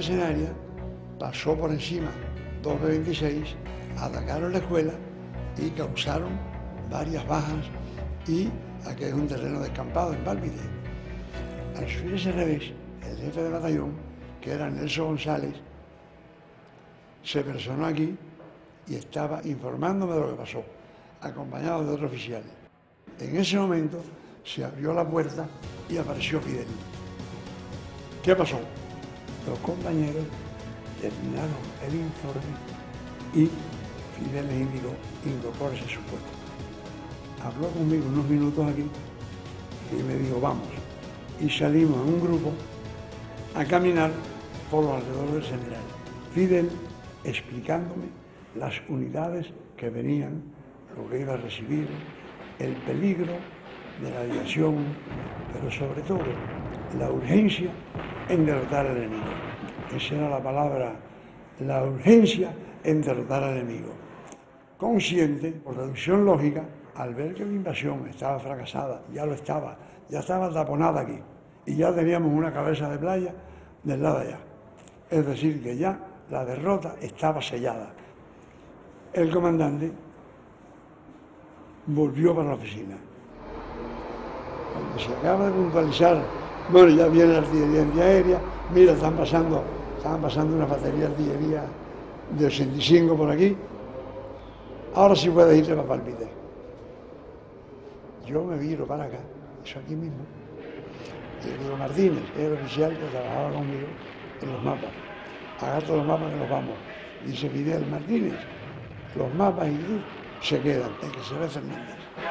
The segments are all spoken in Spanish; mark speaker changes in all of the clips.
Speaker 1: mercenaria pasó por encima 2 B-26, atacaron la escuela y causaron varias bajas, y aquí es un terreno descampado en Válvide. Al subir ese revés, el jefe de batallón, que era Nelson González, se personó aquí y estaba informándome de lo que pasó, acompañado de otros oficiales. En ese momento se abrió la puerta y apareció Fidel. ¿Qué pasó? Los compañeros terminaron el informe y Fidel les indicó: incorpórese a su puesto. Habló conmigo unos minutos aquí y me dijo: vamos. Y salimos en un grupo a caminar por los alrededores del General. Fidel explicándome las unidades que venían, lo que iba a recibir, el peligro de la aviación, pero sobre todo la urgencia en derrotar al enemigo. Esa era la palabra, la urgencia en derrotar al enemigo. Consciente, por deducción lógica, al ver que la invasión estaba fracasada, ya estaba taponada aquí, y ya teníamos una cabeza de playa del lado de allá. Es decir, que ya la derrota estaba sellada. El comandante volvió para la oficina. Cuando se acaba de puntualizar, bueno, ya viene la artillería antiaérea, mira, estaban pasando una batería de artillería de 85 por aquí, ahora sí puedes irte para Palpite. Yo me viro para acá, eso aquí mismo, y digo: Martínez, es el oficial que trabajaba conmigo en los mapas, agarra todos los mapas que nos vamos. Dice Fidel: Martínez, los mapas y tú se quedan, el que se ve Fernández.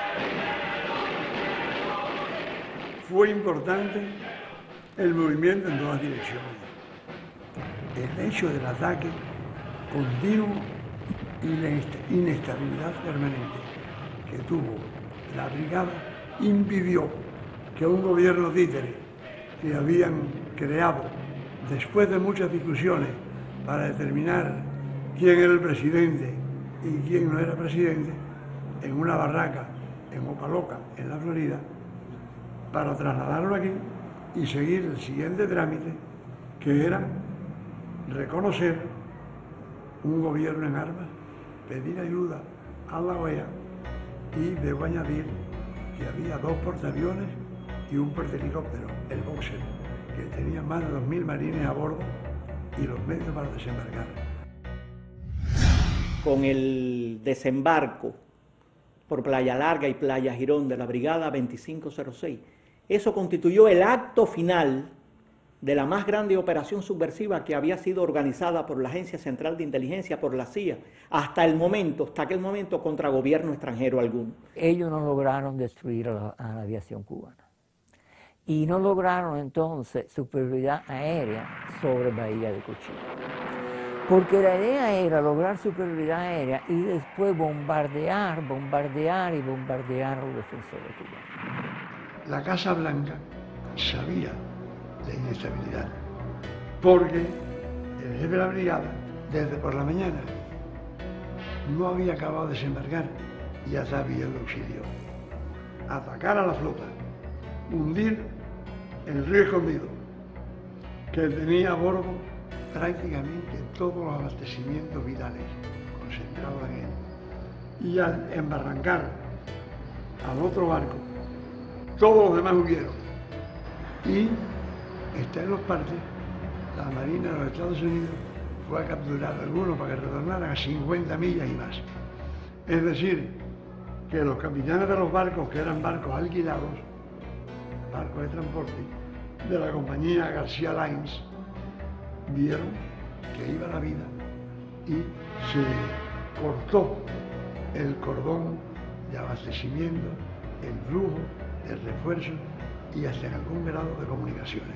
Speaker 1: Fue importante el movimiento en todas direcciones. El hecho del ataque continuo y la inestabilidad permanente que tuvo la brigada impidió que un gobierno títere que habían creado después de muchas discusiones para determinar quién era el presidente y quién no era presidente, en una barraca en Opaloca, en la Florida, para trasladarlo aquí y seguir el siguiente trámite, que era reconocer un gobierno en armas, pedir ayuda a la OEA, y debo añadir que había 2 portaaviones y un portahelicóptero, el Boxer, que tenía más de 2.000 marines a bordo y los medios para desembarcar.
Speaker 2: Con el desembarco por Playa Larga y Playa Girón de la Brigada 2506, eso constituyó el acto final de la más grande operación subversiva que había sido organizada por la Agencia Central de Inteligencia, por la CIA, hasta aquel momento, contra gobierno extranjero alguno.
Speaker 3: Ellos no lograron destruir a la aviación cubana y no lograron entonces superioridad aérea sobre Bahía de Cochino. Porque la idea era lograr superioridad aérea y después bombardear y bombardear a los defensores cubanos.
Speaker 1: La Casa Blanca sabía la inestabilidad, porque el jefe de la brigada, desde por la mañana, no había acabado de desembarcar y ya sabía el auxilio. Atacar a la flota, hundir el río Escondido, que tenía a bordo prácticamente todos los abastecimientos vitales concentrados en él, y al embarrancar al otro barco, todos los demás huyeron. Y está en los partes, la Marina de los Estados Unidos fue a capturar a algunos para que retornaran a 50 millas y más. Es decir, que los capitanes de los barcos, que eran barcos alquilados, barcos de transporte, de la compañía García Lines, vieron que iba la vida y se cortó el cordón de abastecimiento, el flujo, el refuerzo y hasta en algún grado de comunicaciones.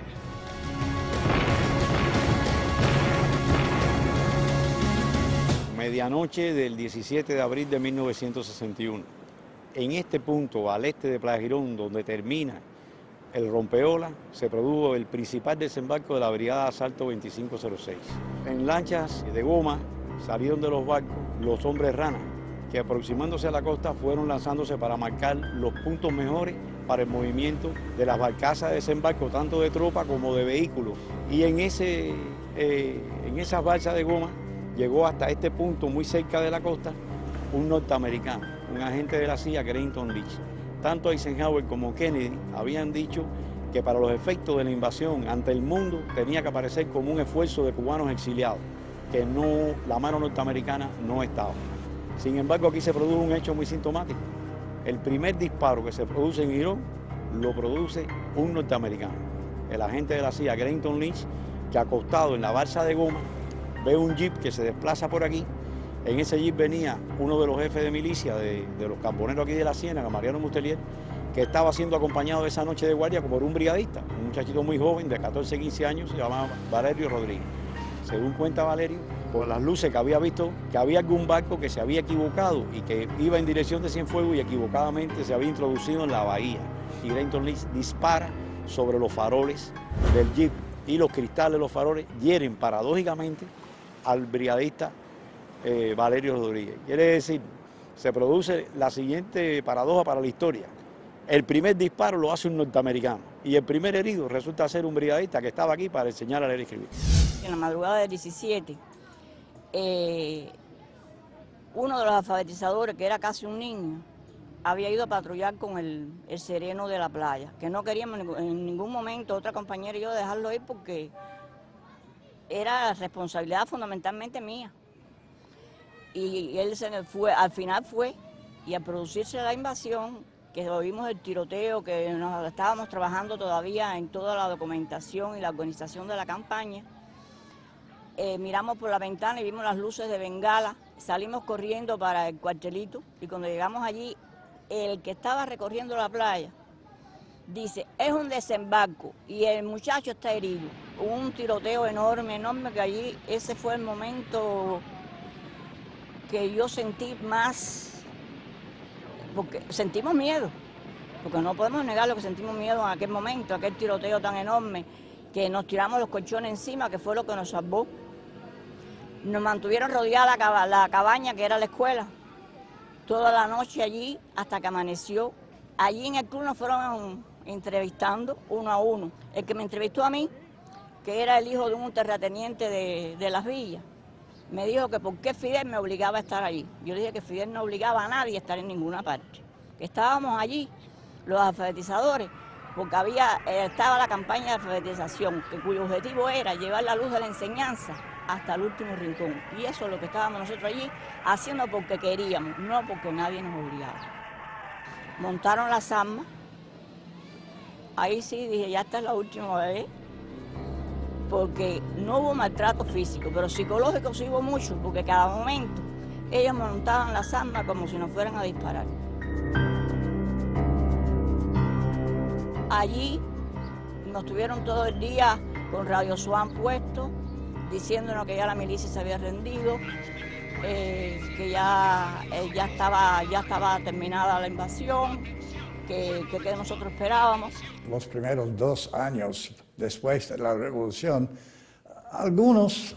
Speaker 4: Medianoche del 17 de abril de 1961. En este punto, al este de Playa Girón, donde termina el rompeolas, se produjo el principal desembarco de la Brigada de Asalto 2506. En lanchas de goma salieron de los barcos los hombres rana, que aproximándose a la costa fueron lanzándose para marcar los puntos mejores para el movimiento de las barcazas de desembarco, tanto de tropa como de vehículos. Y en ese en esas balsas de goma llegó hasta este punto muy cerca de la costa un norteamericano, un agente de la CIA, Creighton Leach. Tanto Eisenhower como Kennedy habían dicho que para los efectos de la invasión ante el mundo tenía que aparecer como un esfuerzo de cubanos exiliados, que no, la mano norteamericana no estaba. Sin embargo, aquí se produjo un hecho muy sintomático. El primer disparo que se produce en Girón lo produce un norteamericano, el agente de la CIA, Creighton Leach, que acostado en la balsa de goma ve un jeep que se desplaza por aquí. En ese jeep venía uno de los jefes de milicia de los camponeros aquí de la Ciénaga, Mariano Mustelier, que estaba siendo acompañado esa noche de guardia por un brigadista, un muchachito muy joven de 14, 15 años, se llamaba Valerio Rodríguez. Según cuenta Valerio, por las luces que había visto, que había algún barco que se había equivocado y que iba en dirección de Cienfuegos y equivocadamente se había introducido en la bahía. Y Creighton Leach dispara sobre los faroles del jeep y los cristales de los faroles hieren paradójicamente al brigadista Valerio Rodríguez. Quiere decir, se produce la siguiente paradoja para la historia. El primer disparo lo hace un norteamericano y el primer herido resulta ser un brigadista que estaba aquí para enseñar a leer y escribir.
Speaker 5: En la madrugada del 17, uno de los alfabetizadores, que era casi un niño, había ido a patrullar con el sereno de la playa, que no queríamos en ningún momento, otra compañera y yo, dejarlo ir porque era responsabilidad fundamentalmente mía. Y él se fue, al final fue, y al producirse la invasión, que oímos el tiroteo, que nos estábamos trabajando todavía en toda la documentación y la organización de la campaña, miramos por la ventana y vimos las luces de bengala, salimos corriendo para el cuartelito y cuando llegamos allí, el que estaba recorriendo la playa dice, es un desembarco y el muchacho está herido. Hubo un tiroteo enorme, enorme, que allí ese fue el momento que yo sentí más, porque sentimos miedo, porque no podemos negar lo que sentimos miedo en aquel momento, aquel tiroteo tan enorme, que nos tiramos los colchones encima, que fue lo que nos salvó. Nos mantuvieron rodeada la cabaña, que era la escuela, toda la noche allí hasta que amaneció. Allí en el club nos fueron entrevistando uno a uno. El que me entrevistó a mí, que era el hijo de un terrateniente de Las Villas, me dijo que por qué Fidel me obligaba a estar allí. Yo le dije que Fidel no obligaba a nadie a estar en ninguna parte. Que estábamos allí, los alfabetizadores, porque estaba la campaña de alfabetización, cuyo objetivo era llevar la luz de la enseñanza hasta el último rincón. Y eso es lo que estábamos nosotros allí haciendo porque queríamos, no porque nadie nos obligaba. Montaron las armas. Ahí sí dije, ya esta es la última vez, porque no hubo maltrato físico, pero psicológico sí hubo mucho, porque cada momento ellos montaban las armas como si nos fueran a disparar. Allí nos tuvieron todo el día con Radio Swan puesto, diciéndonos que ya la milicia se había rendido, que ya estaba terminada la invasión, que nosotros esperábamos.
Speaker 6: Los primeros 2 años después de la revolución, algunos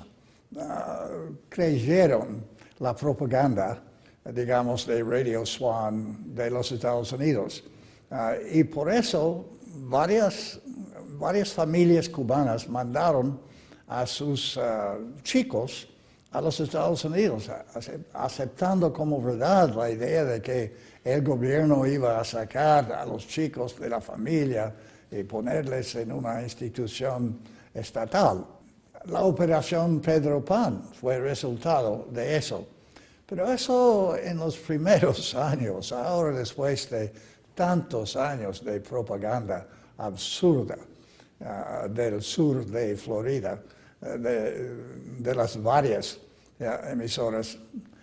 Speaker 6: creyeron la propaganda, digamos, de Radio Swan de los Estados Unidos. Y por eso varias familias cubanas mandaron a sus chicos a los Estados Unidos, aceptando como verdad la idea de que el gobierno iba a sacar a los chicos de la familia y ponerles en una institución estatal. La operación Pedro Pan fue el resultado de eso. Pero eso en los primeros años, ahora después de tantos años de propaganda absurda del sur de Florida, de las varias emisoras,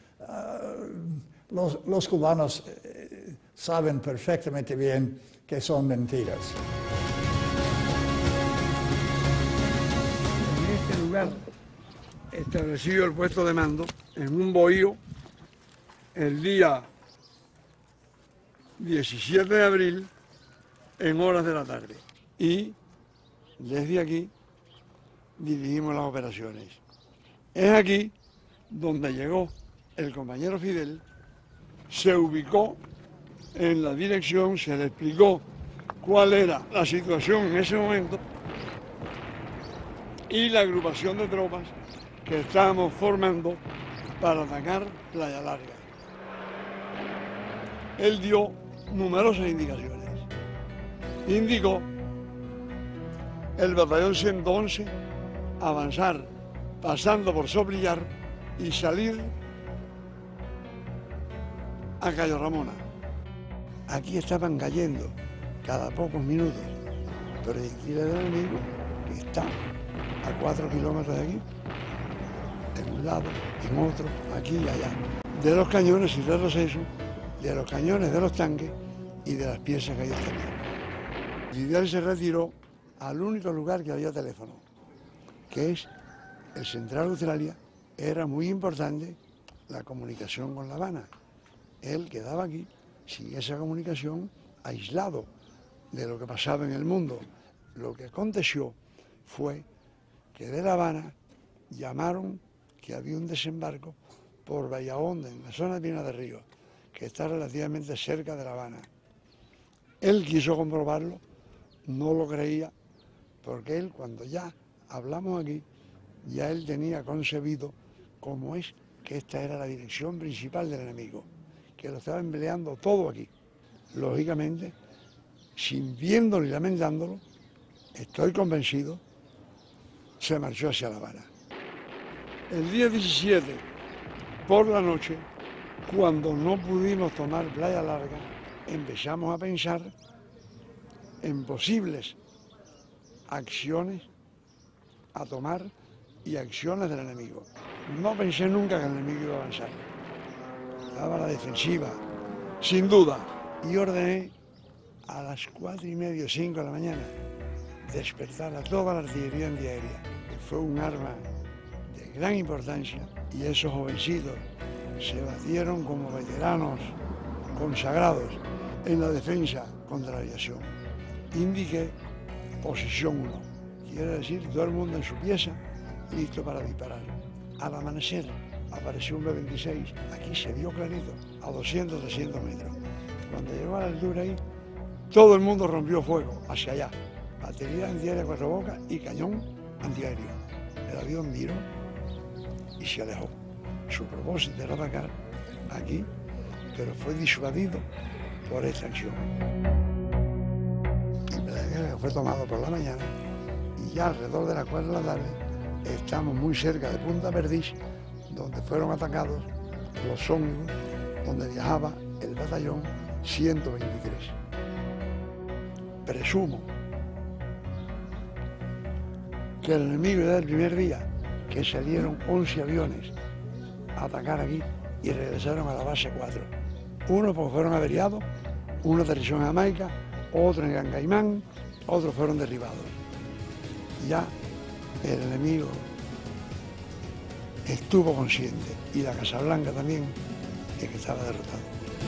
Speaker 6: los cubanos saben perfectamente bien que son mentiras.
Speaker 1: En este lugar establecido el puesto de mando en un bohío el día 17 de abril en horas de la tarde. Y desde aquí dirigimos las operaciones. Es aquí donde llegó el compañero Fidel, se ubicó en la dirección, se le explicó cuál era la situación en ese momento y la agrupación de tropas que estábamos formando para atacar Playa Larga. Él dio numerosas indicaciones. Indicó el batallón 111 avanzar pasando por Soplillar y salir a Cayo Ramona. Aquí estaban cayendo cada pocos minutos proyectiles del enemigo que está a 4 kilómetros de aquí, en un lado, en otro, aquí y allá. De los cañones y retroceso, de los cañones de los tanques y de las piezas que ellos tenían. Vidigal se retiró al único lugar que había teléfono, que es el Central Australia. Era muy importante la comunicación con La Habana. Él quedaba aquí sin esa comunicación, aislado de lo que pasaba en el mundo. Lo que aconteció fue que de La Habana llamaron que había un desembarco por Bahahonda, en la zona de Pinar del Río, que está relativamente cerca de La Habana. Él quiso comprobarlo, no lo creía, porque él, cuando ya hablamos aquí, ya él tenía concebido cómo es que esta era la dirección principal del enemigo, que lo estaba empleando todo aquí. Lógicamente, sin viéndolo y lamentándolo, estoy convencido, se marchó hacia La Habana. El día 17, por la noche, cuando no pudimos tomar Playa Larga, empezamos a pensar en posibles acciones a tomar y acciones del enemigo. No pensé nunca que el enemigo iba a avanzar. Estaba a la defensiva, sin duda, y ordené a las 4:30 o 5 de la mañana despertar a toda la artillería antiaérea, que fue un arma de gran importancia, y esos jovencitos se batieron como veteranos consagrados en la defensa contra la aviación. Indiqué posición 1, quiere decir todo el mundo en su pieza, listo para disparar. Al amanecer apareció un B-26, aquí se vio clarito, a 200, 300 metros. Cuando llegó a la altura ahí, todo el mundo rompió fuego hacia allá. Batería antiaérea 4 bocas y cañón antiaéreo. El avión viró y se alejó. Su propósito era atacar aquí, pero fue disuadido por esta acción. El Playa fue tomado por la mañana y ya alrededor de las 4 de la tarde estamos muy cerca de Punta Perdiz, donde fueron atacados los ómnibus donde viajaba el batallón 123. Presumo que el enemigo era el primer día que salieron 11 aviones a atacar aquí y regresaron a la base 4. Uno porque fueron averiados, uno aterrizó en Jamaica, otro en Gran Caimán, otros fueron derribados. Ya el enemigo estuvo consciente, y la Casa Blanca también, de que estaba derrotado.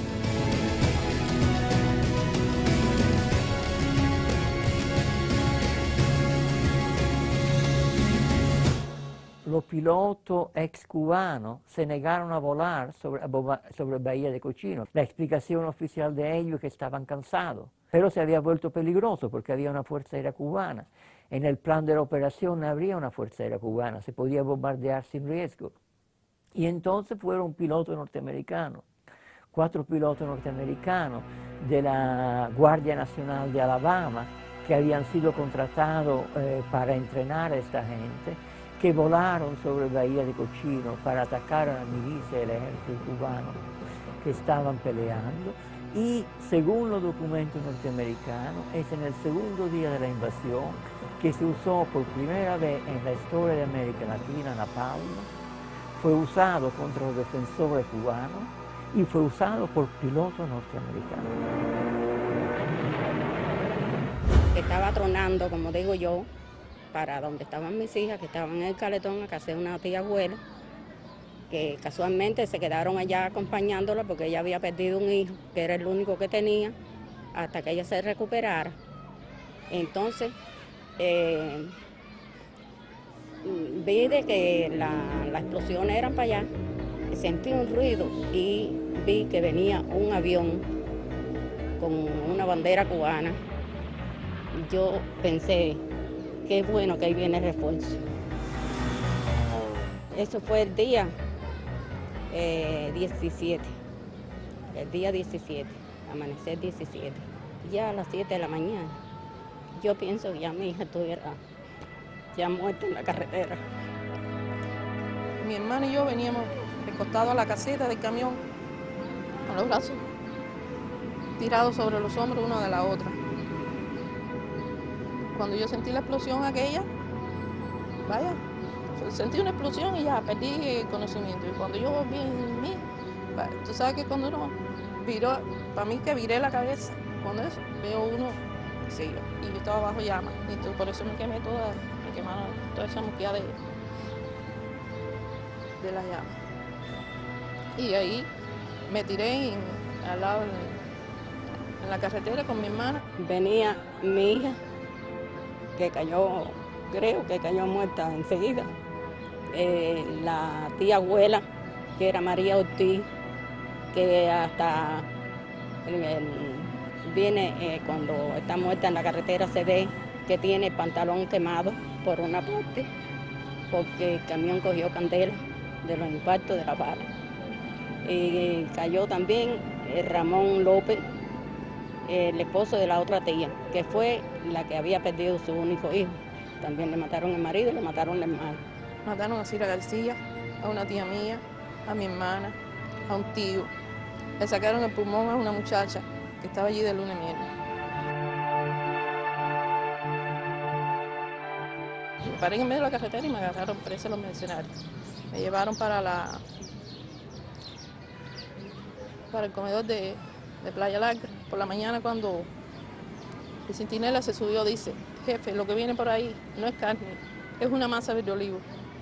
Speaker 3: Los pilotos ex cubanos se negaron a volar sobre Bahía de Cochino. La explicación oficial de ellos es que estaban cansados, pero se había vuelto peligroso porque había una fuerza aérea cubana. En el plan de la operación no habría una fuerza aérea cubana, se podía bombardear sin riesgo. Y entonces fueron pilotos norteamericanos, 4 pilotos norteamericanos de la Guardia Nacional de Alabama, que habían sido contratados para entrenar a esta gente, que volaron sobre Bahía de Cochino para atacar a la milicia del ejército cubano que estaban peleando. Y según los documentos norteamericanos, es en el segundo día de la invasión que se usó por primera vez en la historia de América Latina napalm. Fue usado contra los defensores cubanos y fue usado por pilotos norteamericanos.
Speaker 7: Estaba tronando, como digo yo, para donde estaban mis hijas, que estaban en el Caletón, a casa de una tía abuela, que casualmente se quedaron allá acompañándola porque ella había perdido un hijo, que era el único que tenía, hasta que ella se recuperara. Entonces, vi de que las explosiones eran para allá, sentí un ruido y vi que venía un avión con una bandera cubana. Yo pensé qué bueno que ahí viene el refuerzo. Eso fue el día 17, el día 17, amanecer 17, ya a las 7 de la mañana. Yo pienso que ya mi hija estuviera ya muerta en la carretera.
Speaker 8: Mi hermano y yo veníamos recostados a la caseta del camión, con los brazos tirados sobre los hombros una de la otra. Cuando yo sentí la explosión aquella, vaya, sentí una explosión y ya perdí el conocimiento. Y cuando yo volví en mí, tú sabes que cuando uno viró, para mí que viré la cabeza, cuando eso, veo uno, sí, y yo estaba bajo llamas, y por eso me quemé toda, me quemaron toda esa moquilla de las llamas. Y ahí me tiré al lado en la carretera con mi hermana.
Speaker 7: Venía mi hija, que cayó, creo que cayó muerta enseguida. La tía abuela, que era María Ortiz, que hasta viene cuando está muerta en la carretera, se ve que tiene el pantalón quemado por una parte, porque el camión cogió candela de los impactos de la bala. Y cayó también Ramón López, el esposo de la otra tía, que fue la que había perdido su único hijo. También le mataron el marido y le mataron la hermana.
Speaker 8: Mataron a Cira García, a una tía mía, a mi hermana, a un tío. Le sacaron el pulmón a una muchacha que estaba allí de luna de miel. Me paré en medio de la carretera y me agarraron presa los mercenarios. Me llevaron para el comedor de Playa Larga. Por la mañana, cuando el centinela se subió, dice: jefe, lo que viene por ahí no es carne, es una masa de olivo.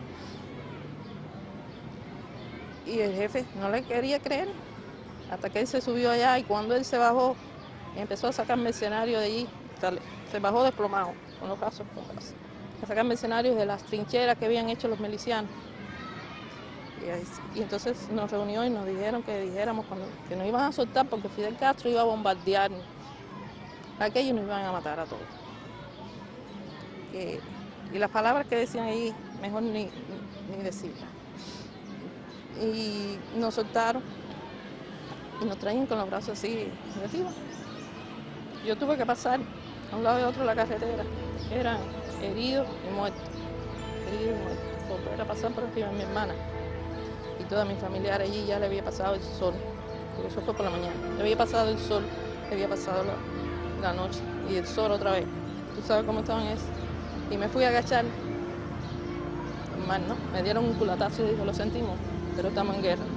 Speaker 8: Y el jefe no le quería creer, hasta que él se subió allá, y cuando él se bajó, empezó a sacar mercenarios de allí. Se bajó desplomado, con los brazos cruzados, a sacar mercenarios de las trincheras que habían hecho los milicianos. Y entonces nos reunió y nos dijeron que dijéramos que nos iban a soltar porque Fidel Castro iba a bombardear aquello y nos iban a matar a todos. Y las palabras que decían ahí, mejor ni decirlas. Y nos soltaron y nos traían con los brazos así de arriba. Yo tuve que pasar a un lado y otro de la carretera. Eran heridos y muertos. Heridos y muertos. Por poder pasar por arriba de mi hermana. Y toda mi familiar allí ya le había pasado el sol. Porque eso fue por la mañana. Le había pasado el sol, le había pasado la noche. Y el sol otra vez. ¿Tú sabes cómo estaban eso? Y me fui a agachar. Mal, ¿no? Me dieron un culatazo y dijo: lo sentimos, pero estamos en guerra.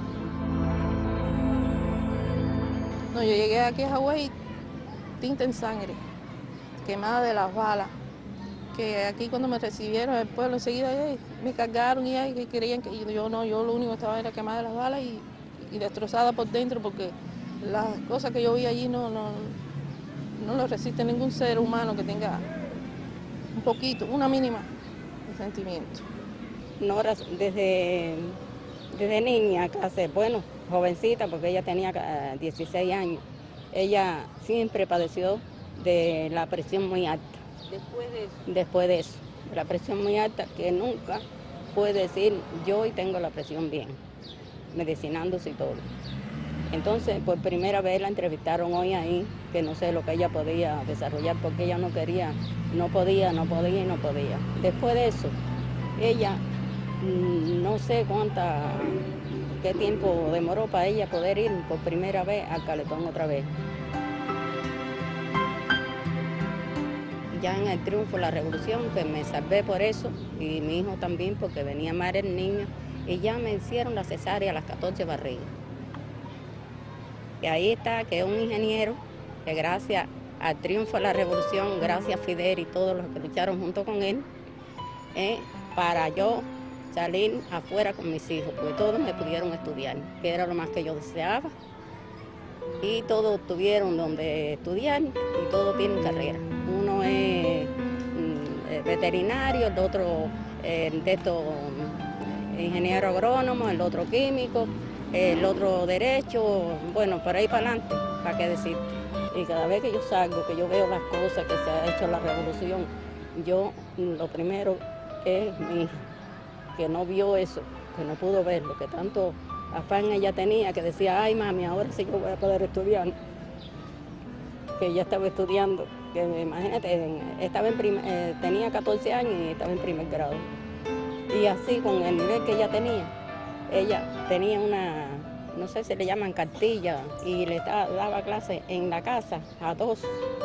Speaker 8: No, yo llegué aquí a Hawái, tinta en sangre, quemada de las balas, que aquí cuando me recibieron el pueblo enseguida me cargaron y que querían que yo no, yo lo único que estaba era quemada de las balas y destrozada por dentro, porque las cosas que yo vi allí no lo resiste ningún ser humano que tenga un poquito, una mínima de sentimiento.
Speaker 7: Nora desde niña, casi, bueno, jovencita, porque ella tenía 16 años, ella siempre padeció de la presión muy alta. Después de eso, la presión muy alta, que nunca puede decir yo hoy tengo la presión bien, medicinándose y todo. Entonces, por primera vez la entrevistaron hoy ahí, que no sé lo que ella podía desarrollar, porque ella no quería, no podía. Después de eso, ella, no sé qué tiempo demoró para ella poder ir por primera vez al Caletón otra vez. Ya en el triunfo de la revolución, que me salvé por eso, y mi hijo también, porque venía mal el niño, y ya me hicieron la cesárea a las 14 barrigas. Y ahí está, que es un ingeniero, que gracias al triunfo de la revolución, gracias a Fidel y todos los que lucharon junto con él, para yo salir afuera con mis hijos, porque todos me pudieron estudiar, que era lo más que yo deseaba. Y todos tuvieron donde estudiar y todos tienen carrera. Uno es veterinario, el otro ingeniero agrónomo, el otro químico, el otro derecho, bueno, por ahí para adelante, ¿para qué decir? Y cada vez que yo salgo, que yo veo las cosas que se ha hecho en la revolución, yo lo primero es mi hija, que no vio eso, que no pudo verlo, que tanto afán ella tenía, que decía, ay mami, ahora sí que voy a poder estudiar, que ella estaba estudiando, que imagínate, estaba tenía 14 años y estaba en primer grado. Y así, con el nivel que ella tenía una, no sé si le llaman cartilla, y le daba clases en la casa a 2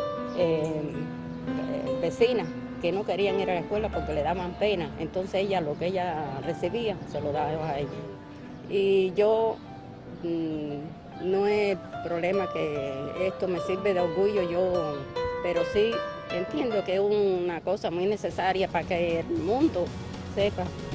Speaker 7: vecinas que no querían ir a la escuela porque le daban pena. Entonces ella, lo que ella recibía, se lo daba a ella. Y yo, no es problema que esto me sirve de orgullo, pero sí entiendo que es una cosa muy necesaria para que el mundo sepa